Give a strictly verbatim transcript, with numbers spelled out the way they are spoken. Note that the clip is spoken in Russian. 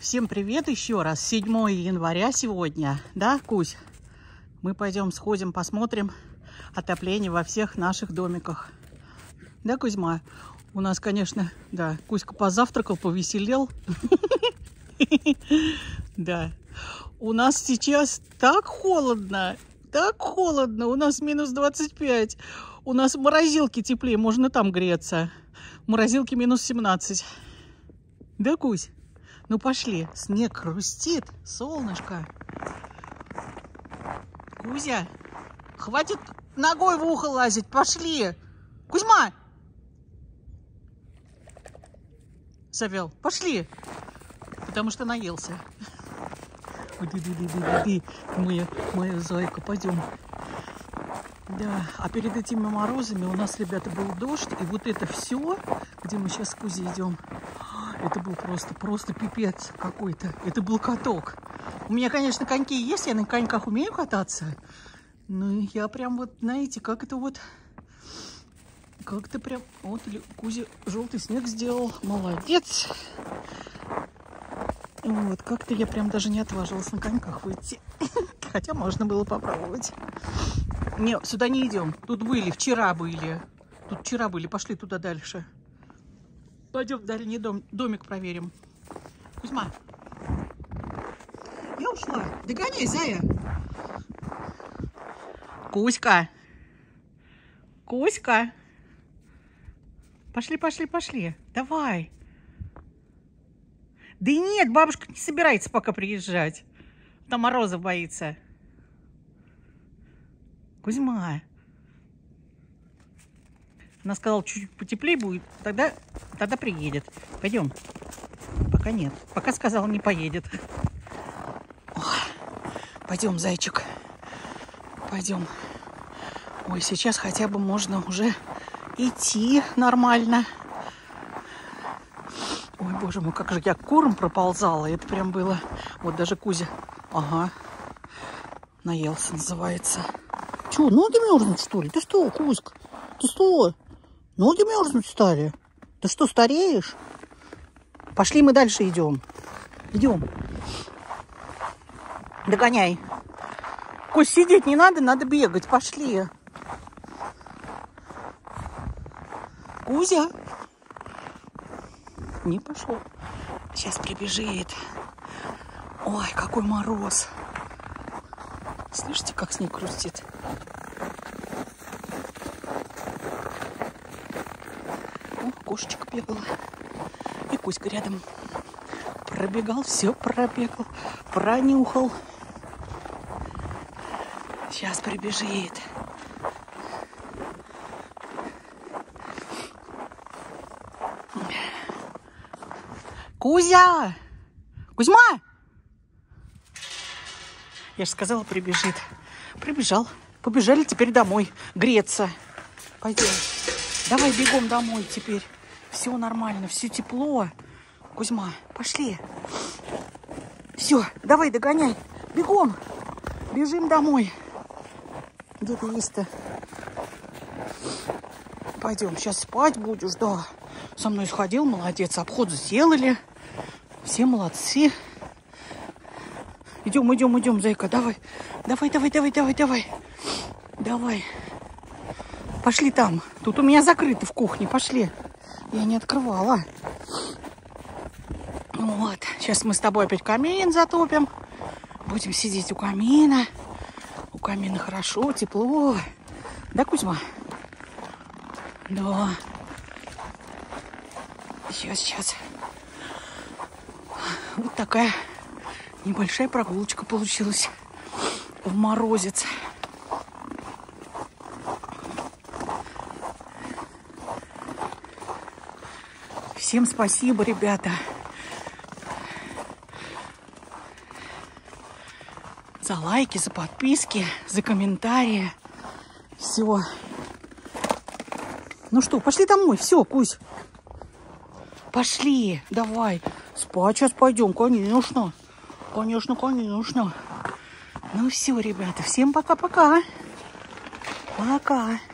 Всем привет еще раз. седьмое января сегодня. Да, Кусь? Мы пойдем сходим, посмотрим отопление во всех наших домиках. Да, Кузьма? У нас, конечно, да, Кузька позавтракал, повеселел. Да. У нас сейчас так холодно, так холодно. У нас минус двадцать пять. У нас в морозилке теплее, можно там греться. В морозилке минус семнадцать. Да, Кусь? Ну пошли. Снег хрустит, солнышко. Кузя, хватит ногой в ухо лазить, пошли. Кузьма! Савел, пошли. Потому что наелся. Моя, моя зайка, пойдем. Да, а перед этими морозами у нас, ребята, был дождь. И вот это все, где мы сейчас с Кузей идем, это был просто, просто пипец какой-то. Это был каток. У меня, конечно, коньки есть, я на коньках умею кататься. Но я прям вот, знаете, как это вот... Как-то прям... Вот Кузя желтый снег сделал. Молодец. Вот, как-то я прям даже не отважилась на коньках выйти. Хотя можно было попробовать. Не, сюда не идем. Тут были, вчера были. Тут вчера были. Пошли туда дальше. Пойдем в дальний дом, домик проверим. Кузьма. Я ушла. Догоняй, зая. Кузька. Кузька. Пошли, пошли, пошли. Давай. Да и нет, бабушка не собирается пока приезжать. Там мороза боится. Кузьма. Она сказала, чуть-чуть потеплее будет, тогда, тогда приедет. Пойдем. Пока нет. Пока сказала, не поедет. Ой, пойдем, зайчик. Пойдем. Ой, сейчас хотя бы можно уже идти нормально. Ой, боже мой, как же я куром проползала. Это прям было... Вот даже Кузя. Ага. Наелся, называется. Че, ноги мерзнут, что ли? Ты что, Кузька? Ты что? Ноги мерзнуть стали? Ты что, стареешь? Пошли, мы дальше идем. Идем. Догоняй. Кусь, сидеть не надо, надо бегать. Пошли. Кузя. Не пошел. Сейчас прибежит. Ой, какой мороз. Слышите, как снег хрустит? О, кошечка бегала. И Кузька рядом. Пробегал, все пробегал. Пронюхал. Сейчас прибежит. Кузя! Кузьма! Я же сказала, прибежит. Прибежал. Побежали теперь домой греться. Пойдем. Давай бегом домой теперь. Все нормально, все тепло. Кузьма, пошли. Все, давай догоняй. Бегом. Бежим домой. Где ты есть-то? Пойдем, сейчас спать будешь, да. Со мной сходил, молодец. Обход сделали. Все молодцы. Идем, идем, идем, зайка, давай. Давай, давай, давай, давай, давай. Давай. Пошли там. Тут у меня закрыто в кухне. Пошли. Я не открывала. Вот. Сейчас мы с тобой опять камин затопим. Будем сидеть у камина. У камина хорошо, тепло. Да, Кузьма? Да. Сейчас, сейчас. Вот такая небольшая прогулочка получилась в морозец. Всем спасибо, ребята, за лайки, за подписки, за комментарии. Все. Ну что, пошли домой. Все, Кусь. Пошли. Давай. Спать сейчас пойдем, конечно. Конечно, конечно. Ну все, ребята, всем пока-пока. Пока.